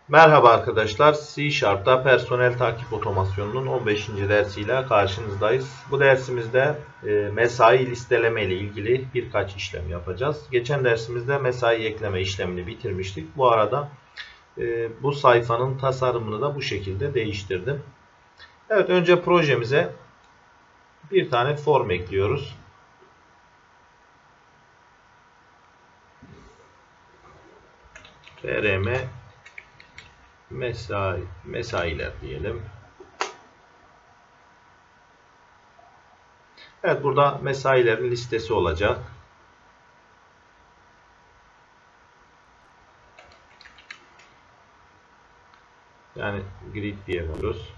Merhaba arkadaşlar, C Sharp'ta personel takip otomasyonunun 15. dersiyle karşınızdayız. Bu dersimizde mesai listeleme ile ilgili birkaç işlem yapacağız. Geçen dersimizde mesai ekleme işlemini bitirmiştik. Bu arada bu sayfanın tasarımını da bu şekilde değiştirdim. Evet, önce projemize bir tane form ekliyoruz. TRM mesailer diyelim. Evet, burada mesailerin listesi olacak. Yani grid diyebiliyoruz.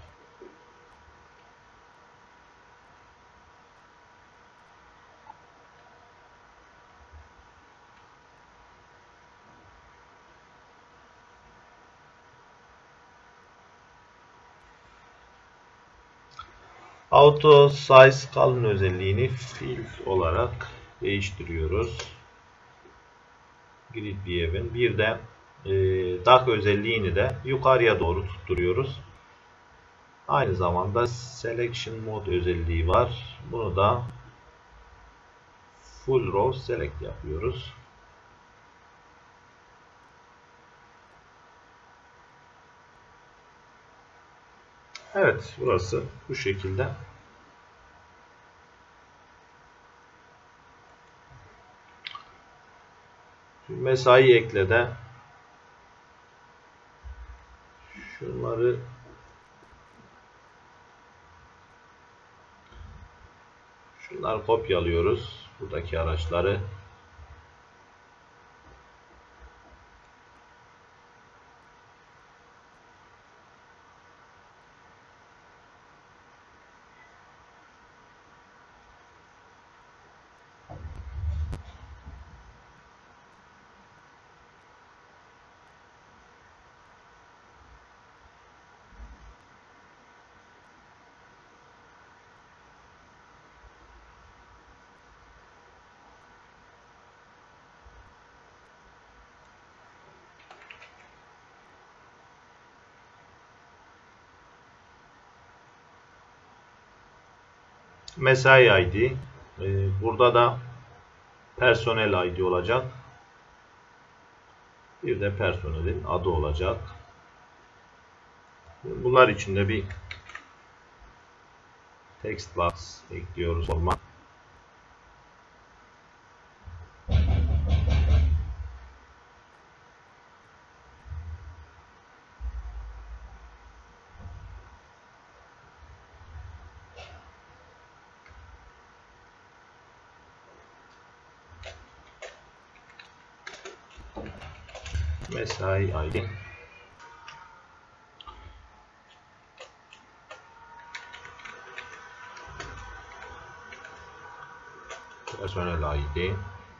Auto size kalın özelliğini fill olarak değiştiriyoruz. Grid view'in bir de dark özelliğini de yukarıya doğru tutturuyoruz. Aynı zamanda selection mode özelliği var. Bunu da full row select yapıyoruz. Evet, burası bu şekilde. Mesai ekle de şunları kopyalıyoruz. Buradaki araçları. Mesai ID. Burada da personel ID olacak. Bir de personelin adı olacak. Bunlar için de bir text box ekliyoruz. Mesai ID. Personel ID.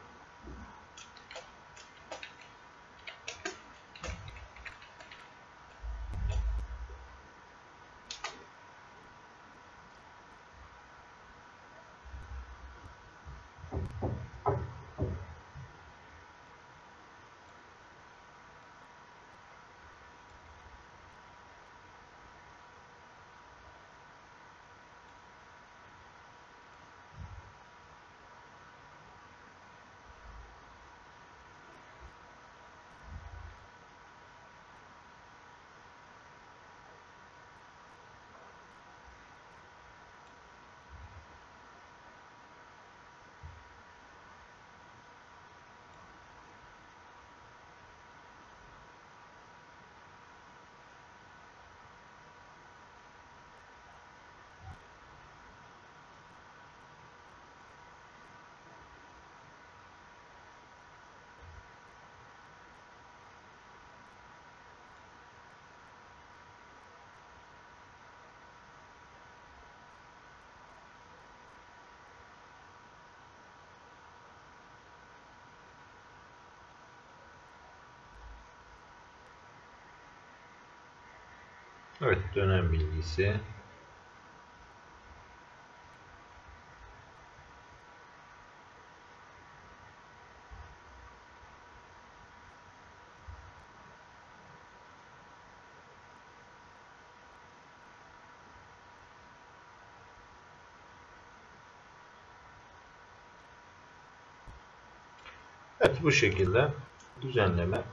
Evet, dönem bilgisi. Evet, bu şekilde düzenleme.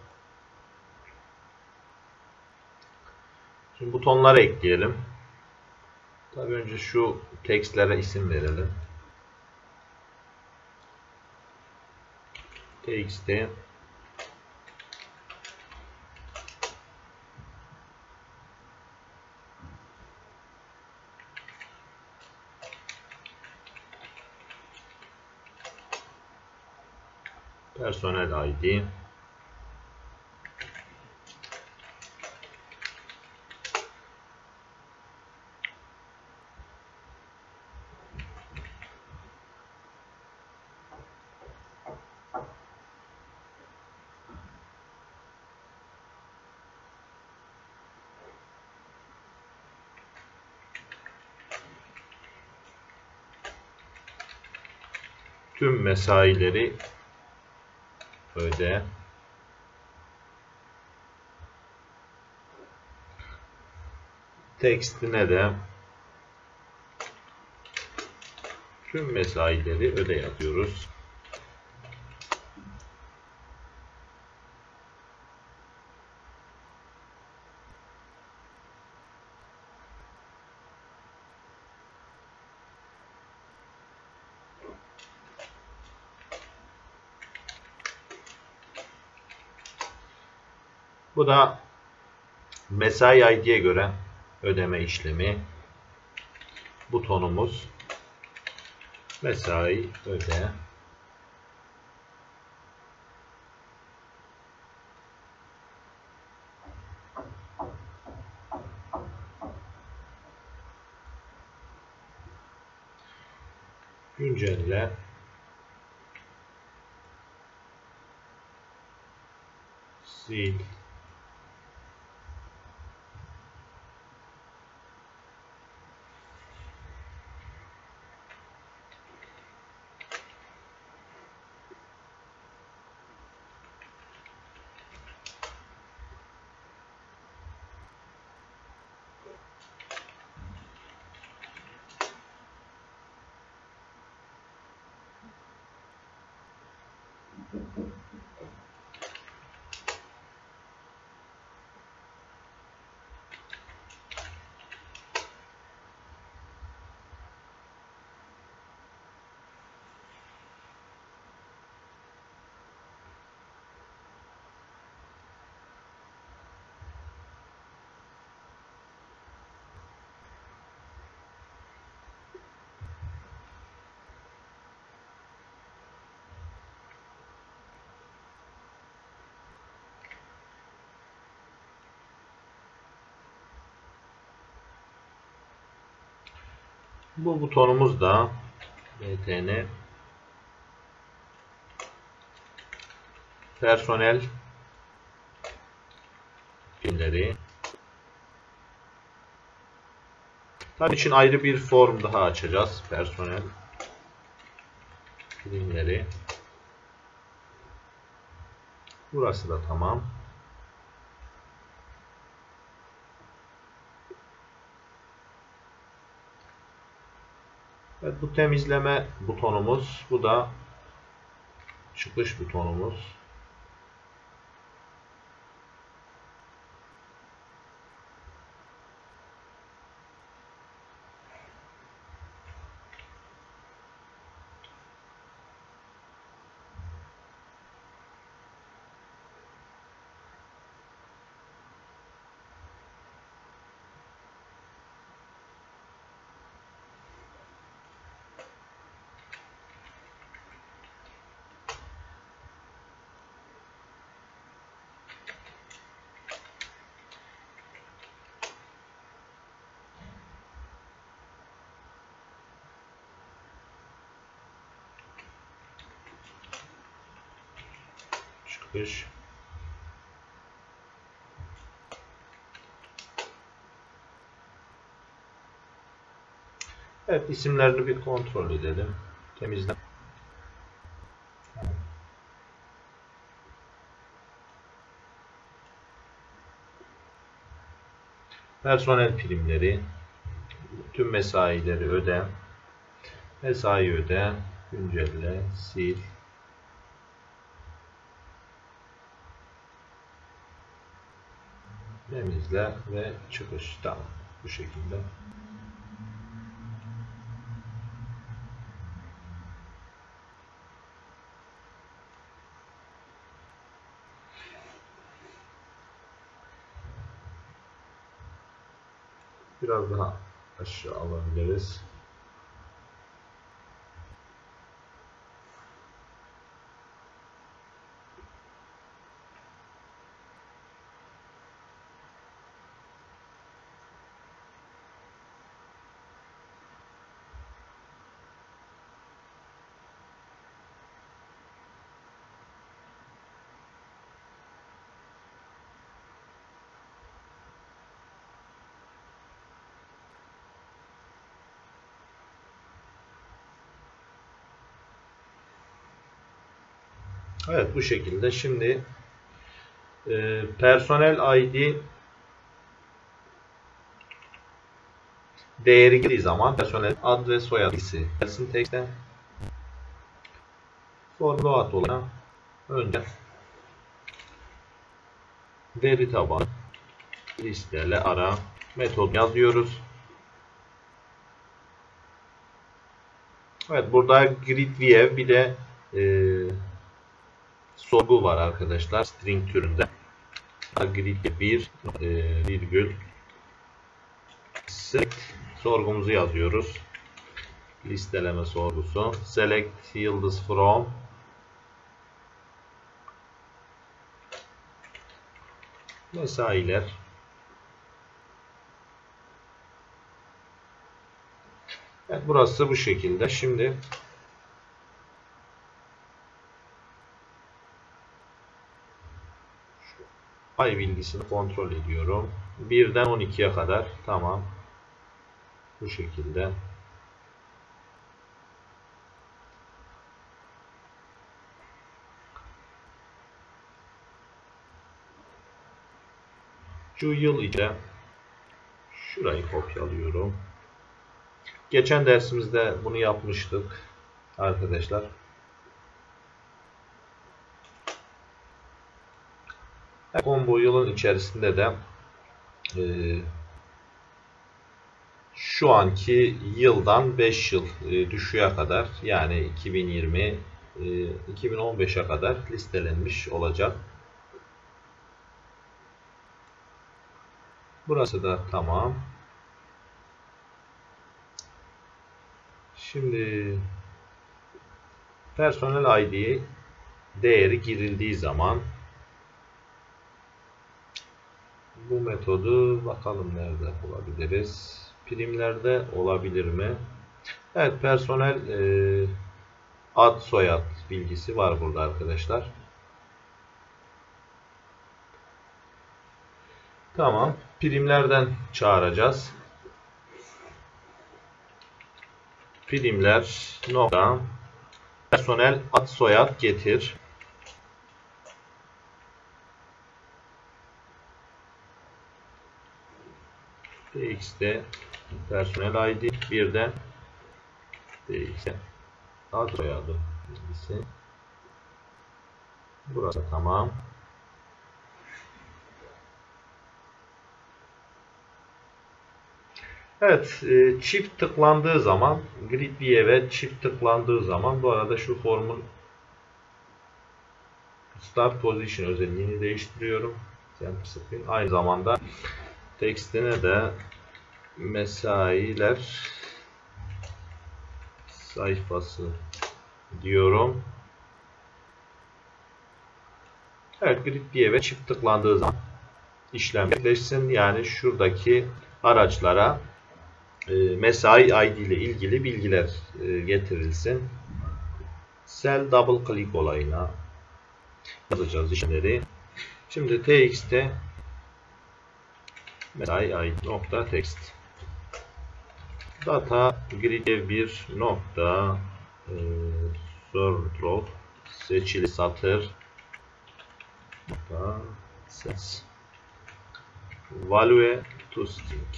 Şimdi butonları ekleyelim. Tabii önce şu tekstlere isim verelim. Txt personel ID, tüm mesaileri öde. Tekstine de tüm mesaileri öde yapıyoruz. Bu da mesai ID'ye göre ödeme işlemi. Butonumuz mesai öde. Güncelle. Sil. Bu butonumuz da btn personel primleri. Bunun için ayrı bir form daha açacağız. Personel primleri. Burası da tamam. Evet, bu temizleme butonumuz. Bu da çıkış butonumuz. Çıkış. Evet, isimlerini bir kontrol edelim. Temizle. Personel primleri, tüm mesaileri öde, mesai öde, güncelle, sil. Temizle ve çıkış. Tamam. Bu şekilde. Biraz daha aşağı alabiliriz. Evet, bu şekilde. Şimdi personel ID değeri girdiği zaman personel ad ve soyadı gelsin tekste. Format olana önce veri tabanı listeyle ara metod yazıyoruz. Evet, burada grid view bir de sorgu var arkadaşlar string türünde. Grid 1 virgül select sorgumuzu yazıyoruz. Listeleme sorgusu. Select yıldız from mesailer. Evet, burası bu şekilde. Şimdi ay bilgisini kontrol ediyorum. 1'den 12'ye kadar. Tamam. Bu şekilde. Şu yıl ile şurayı kopyalıyorum. Geçen dersimizde bunu yapmıştık arkadaşlar. Bu yılın içerisinde de şu anki yıldan 5 yıl düşüğe kadar, yani 2020 2015'e kadar listelenmiş olacak. Burası da tamam. Şimdi personel ID değeri girildiği zaman bu metodu bakalım nerede bulabiliriz. Primlerde olabilir mi? Evet, personel ad soyad bilgisi var burada arkadaşlar. Tamam. Primlerden çağıracağız. Primler nokta personel ad soyad getir. Txt'de personel ID birden Txt'de ad soyadı bilgisi. Burası tamam. Evet, çift tıklandığı zaman grid view'e çift tıklandığı zaman, bu arada şu formun start position özelliğini değiştiriyorum. Aynı zamanda tekstine de mesailer sayfası diyorum. Evet, grid view'e çift tıklandığı zaman işlem gerçekleşsin. Yani şuradaki araçlara mesai ID ile ilgili bilgiler getirilsin. Cell double click olayına yazacağız işlemleri. Şimdi txt'te mesai ID nokta text data grid 1 nokta sort row seçili satır nokta set value to string.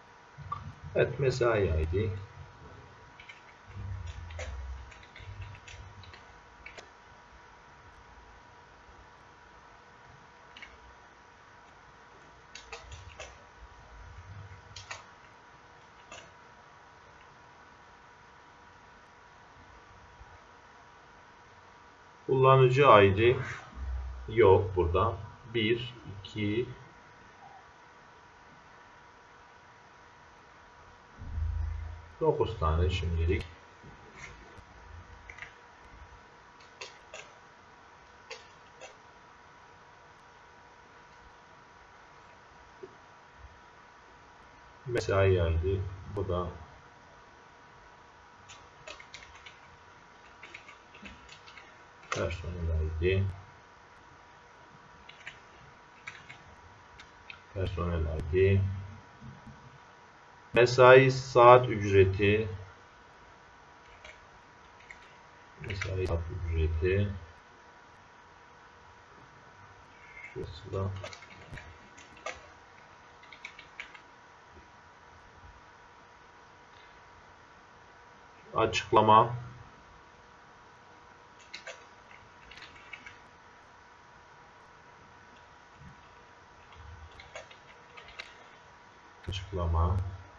Evet, mesai ID Kullanıcı ID yok burada. 1, 2, dokuz tane şimdilik. Mesai ID bu da personel ID, personel ID, mesai saat ücreti, mesai saat ücreti, şurası da açıklama, açıklama.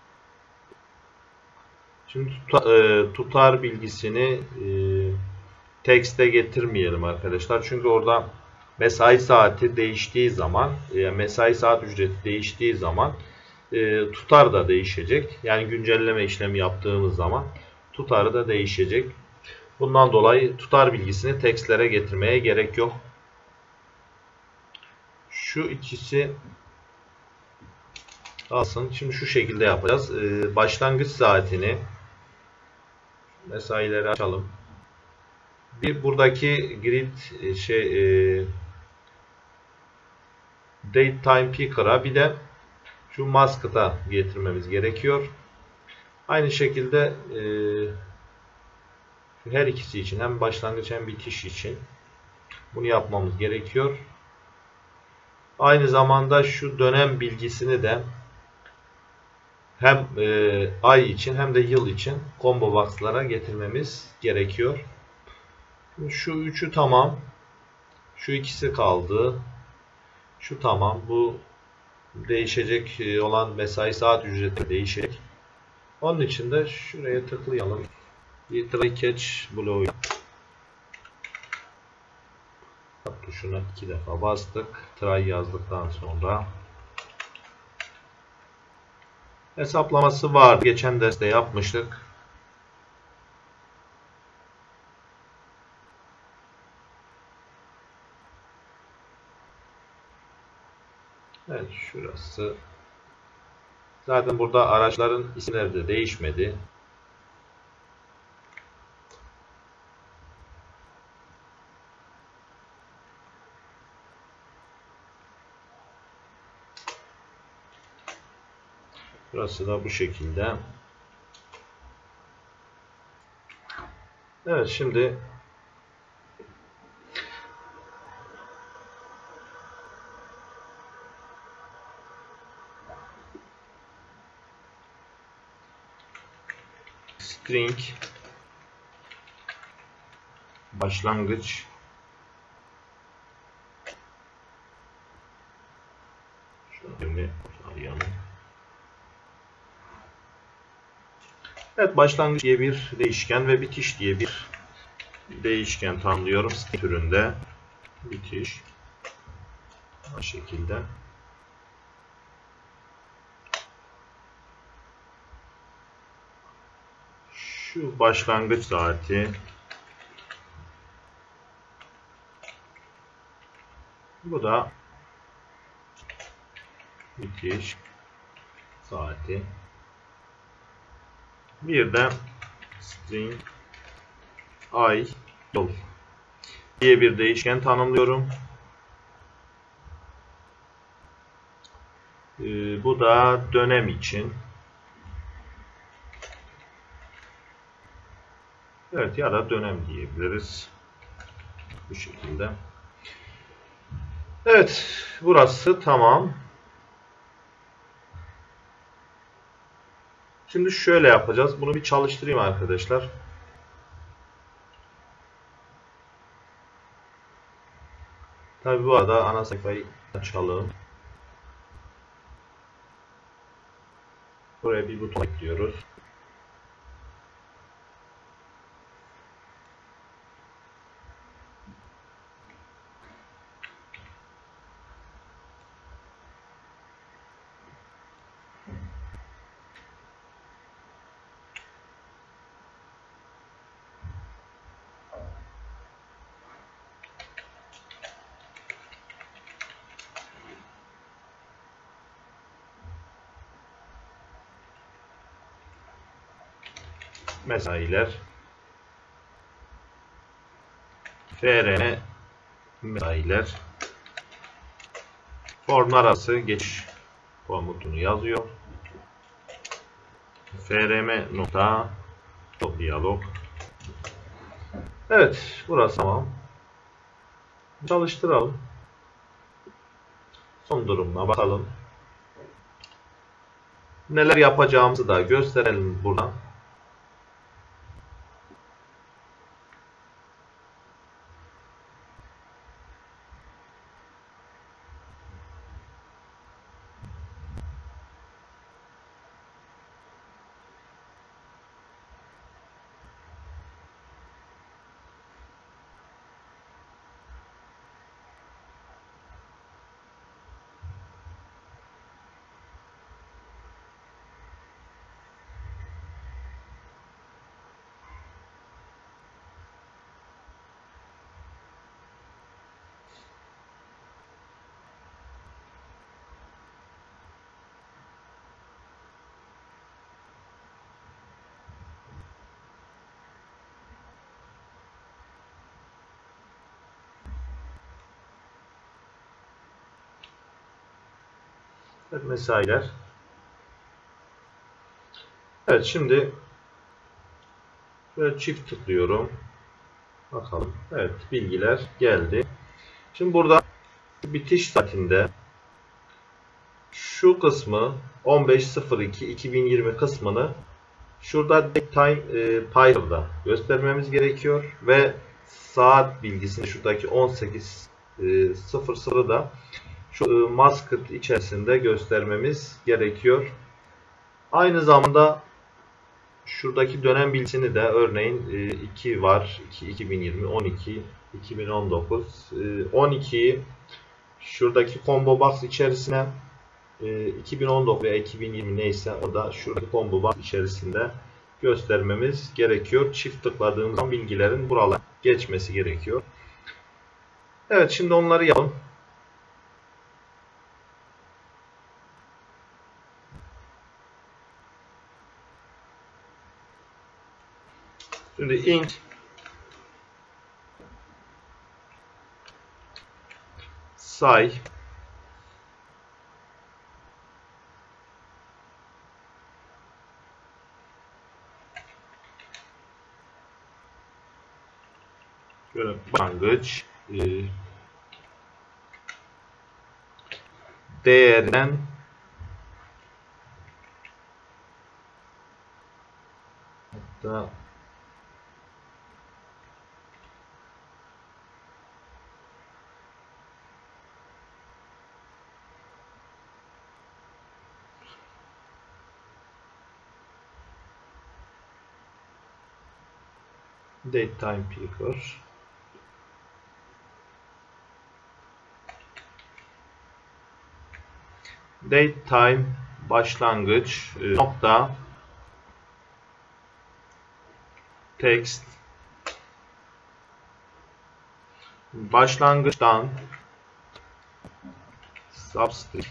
Şimdi tutar bilgisini tekste getirmeyelim arkadaşlar. Çünkü orada mesai saati değiştiği zaman, mesai saat ücreti değiştiği zaman tutar da değişecek. Yani güncelleme işlemi yaptığımız zaman tutarı da değişecek. Bundan dolayı tutar bilgisini tekstlere getirmeye gerek yok. Şu ikisi alsın. Şimdi şu şekilde yapacağız. Başlangıç saatini, mesaileri açalım. Bir buradaki grid date time picker'a bir de şu masked'a getirmemiz gerekiyor. Aynı şekilde her ikisi için, hem başlangıç hem bitiş için bunu yapmamız gerekiyor. Aynı zamanda şu dönem bilgisini de hem ay için hem de yıl için combo box'lara getirmemiz gerekiyor. Şu üçü tamam. Şu ikisi kaldı. Şu tamam. Bu değişecek olan mesai saat ücreti değişecek. Onun için de şuraya tıklayalım. Bir try catch bloğu tuşuna 2 defa bastık. Try yazdıktan sonra hesaplaması var. Geçen derste yapmıştık. Evet, şurası. Zaten burada araçların isimleri de değişmedi. Burası da bu şekilde. Evet, şimdi string başlangıç şöyle arayalım. Evet, başlangıç diye bir değişken ve bitiş diye bir değişken tanımlıyorum. String türünde bitiş bu şekilde. Şu başlangıç saati, bu da bitiş saati. Bir de string ay yıl diye bir değişken tanımlıyorum. Bu da dönem için. Evet, ya da dönem diyebiliriz. Bu şekilde. Evet, burası tamam. Şimdi şöyle yapacağız. Bunu bir çalıştırayım arkadaşlar. Tabii bu arada ana sayfayı açalım. Buraya bir buton ekliyoruz. mesailer FRN mesailer formlar arası geçiş komutunu yazıyor. frm nokta diyalog. Evet, burası tamam. Çalıştıralım. Son durumuna bakalım. Neler yapacağımızı da gösterelim burada. Evet, mesailer. Evet, şimdi şöyle çift tıklıyorum. Bakalım. Evet, bilgiler geldi. Şimdi burada bitiş saatinde şu kısmı 15.02.2020 kısmını şurada Daytime Pyre'da göstermemiz gerekiyor ve saat bilgisini şuradaki 18.00'ı da şu Muscat içerisinde göstermemiz gerekiyor. Aynı zamanda şuradaki dönem bilgisini de örneğin 2 var. 2020, 12, 2019, 12'yi şuradaki combo box içerisine 2019 veya 2020 neyse o da şuradaki combo box içerisinde göstermemiz gerekiyor. Çift tıkladığımız zaman bilgilerin buralara geçmesi gerekiyor. Evet, şimdi onları yapalım. Şimdi ink say şöyle başlangıç değerinden hatta Datetime picker Datetime başlangıç nokta text başlangıçtan substring.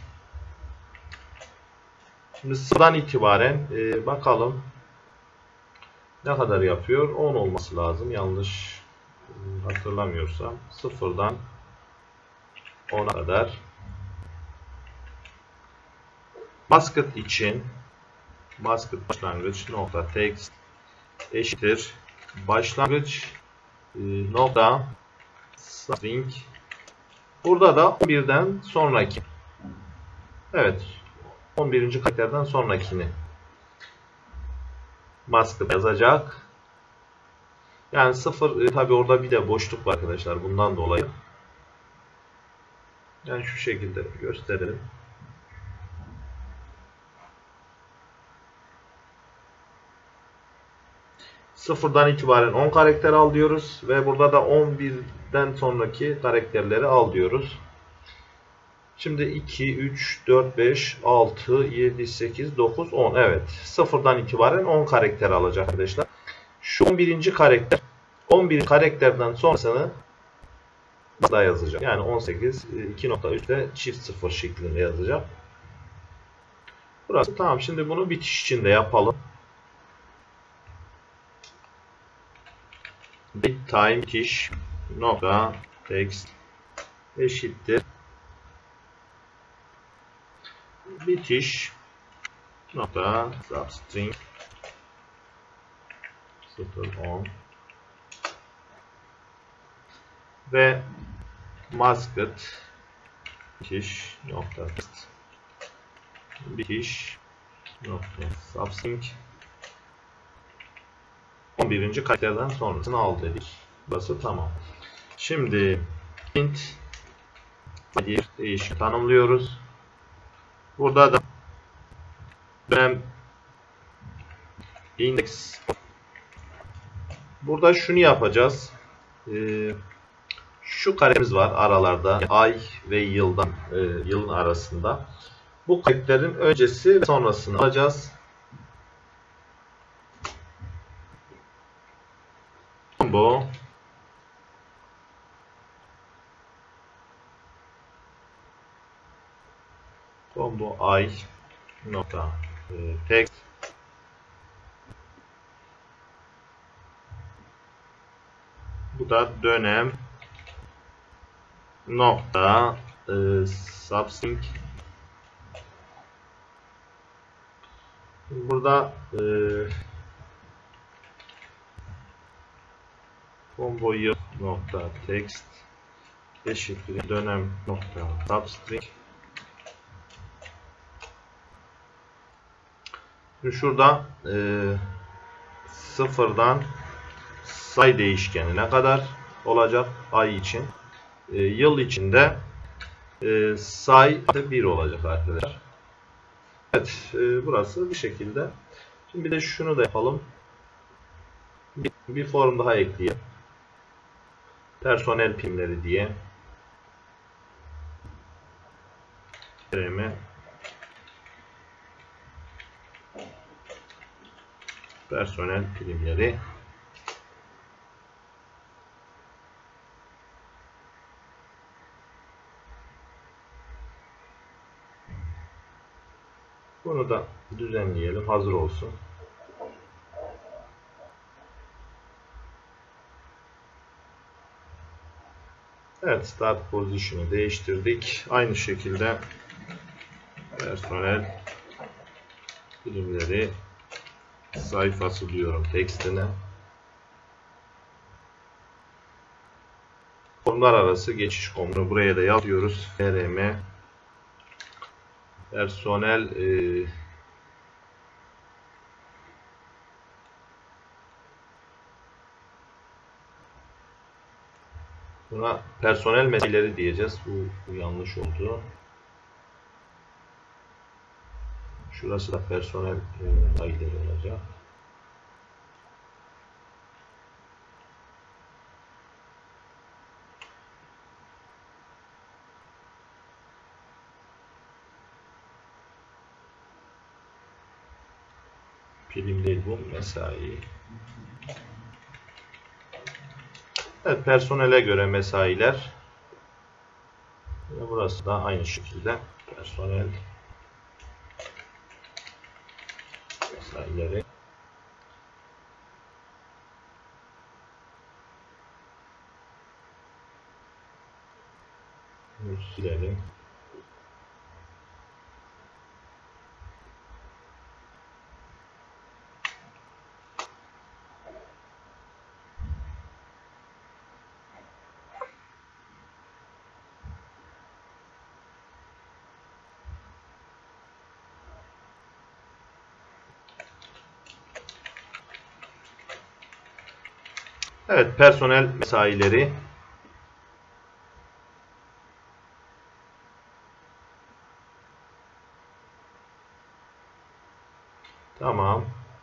Şimdi sıradan itibaren bakalım ne kadar yapıyor? 10 olması lazım. Yanlış hatırlamıyorsam. Sıfırdan 10'a kadar. Muscat için Muscat başlangıç nokta text eşittir başlangıç nokta string. Burada da 11'den sonraki. Evet. 11. karakterden sonrakini Muscat yazacak. Yani 0 tabi orada bir de boşluk var arkadaşlar. Bundan dolayı. Yani şu şekilde gösterelim. Sıfırdan itibaren 10 karakter al diyoruz ve burada da 11'den sonraki karakterleri al diyoruz. Şimdi 2, 3, 4, 5, 6, 7, 8, 9, 10. Evet. Sıfırdan itibaren 10 karakter alacak arkadaşlar. Şu 11. karakter 11 karakterden sonrasını daha yazacak. Yani 18, 2.3'te çift sıfır şeklinde yazacak. Burası tamam. Şimdi bunu bitiş için de yapalım. time bitiş nokta text eşittir bitiş nokta substring 0.10 ve masked bitiş nokta text bitiş nokta substring 11. karakterden sonrasını al dedik. Burası tamam. Şimdi int bir değişken tanımlıyoruz. Burada da dönem index. Burada şunu yapacağız. Şu karemiz var aralarda, ay ve yılın arasında. Bu karakterin öncesi ve sonrasını alacağız. Combo ay nokta text bu da dönem nokta substring burada combo yıl nokta text eşittir dönem nokta substring. Şurada sıfırdan say değişkenine kadar olacak ay için. Yıl içinde say 1 olacak arkadaşlar. Evet, burası bir şekilde. Şimdi bir de şunu da yapalım. Bir form daha ekleyelim. Personel primleri diye. Personel primleri. Bunu da düzenleyelim. Hazır olsun. Evet, start position'ı değiştirdik. Aynı şekilde personel primleri sayfası diyorum tekstine. Formlar arası geçiş komunu buraya da yazıyoruz. frm personel buna personel mesaileri diyeceğiz. Bu yanlış oldu. Şurası da personel mesaileri olacak. Prim değil bu, mesai. Evet, personele göre mesailer. Ve burası da aynı şekilde personel mesaileri. Bunu silelim. Evet, personel mesaileri. Tamam.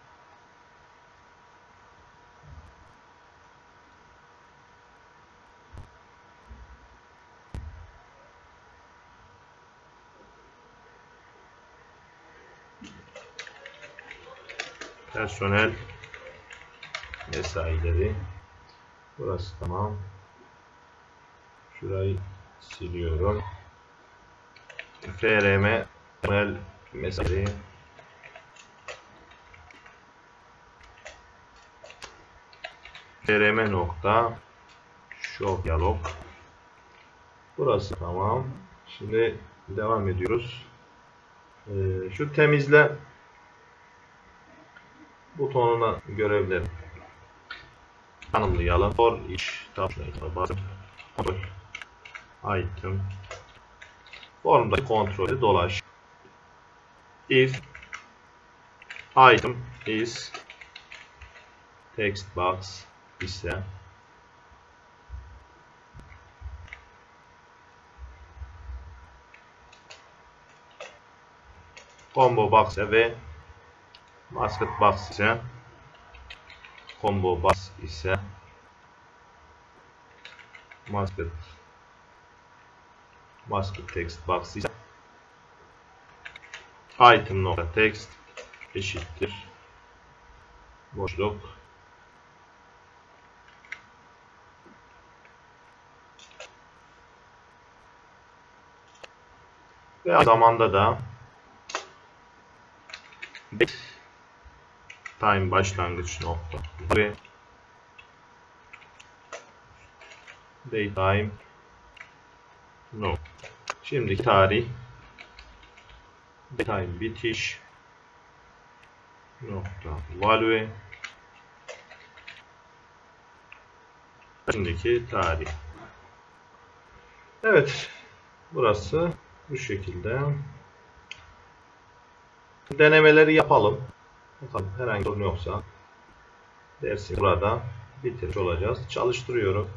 Personel mesaileri. Burası tamam. Şurayı siliyorum. frm personel mesaileri. trm nokta show dialog. Burası tamam. Şimdi devam ediyoruz. Şu temizle butonuna görevleri tanımlayalım. For each kontrol item formdaki kontrolü dolaş. If item is text box ise combo box ve basket box ise combo box ise basket text box ise item nokta text eşittir boşluk ve aynı zamanda da time başlangıç nokta ve daytime no. Şimdiki tarih daytime bitiş nokta value şimdiki tarih. Evet, burası bu şekilde. Denemeleri yapalım. Bakalım herhangi bir sorun yoksa dersi burada bitirmiş olacağız. Çalıştırıyorum.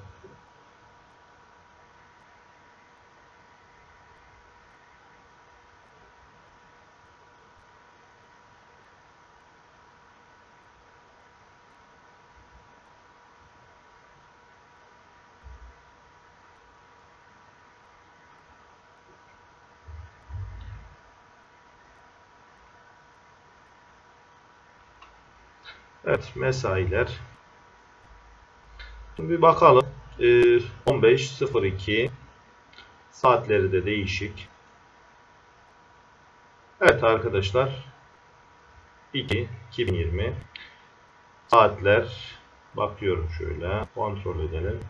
Evet, mesailer. Şimdi bir bakalım. 15.02 saatleri de değişik. Evet arkadaşlar. 2020 saatler bakıyorum şöyle kontrol edelim.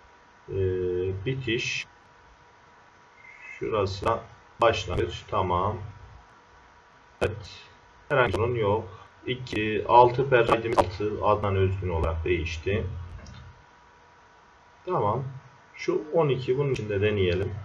Bitiş şurası başlangıç tamam. Evet. Herhangi bir sorun yok. 6 perşembe 6 Adnan Özgün olarak değişti. Tamam. Şu 12 bunun için de deneyelim.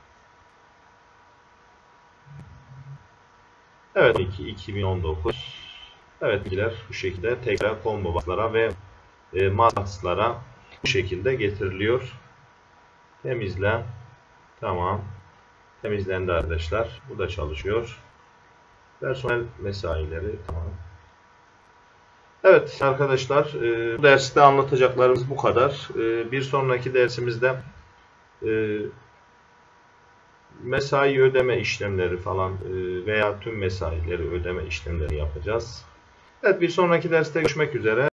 Evet 2019. Evet bilgiler bu şekilde tekrar combo box'lara ve masklara bu şekilde getiriliyor. Temizle. Tamam. Temizlendi arkadaşlar. Bu da çalışıyor. Personel mesaileri tamam. Evet arkadaşlar bu derste anlatacaklarımız bu kadar. Bir sonraki dersimizde mesai ödeme işlemleri falan veya tüm mesaileri ödeme işlemleri yapacağız. Evet bir sonraki derste görüşmek üzere.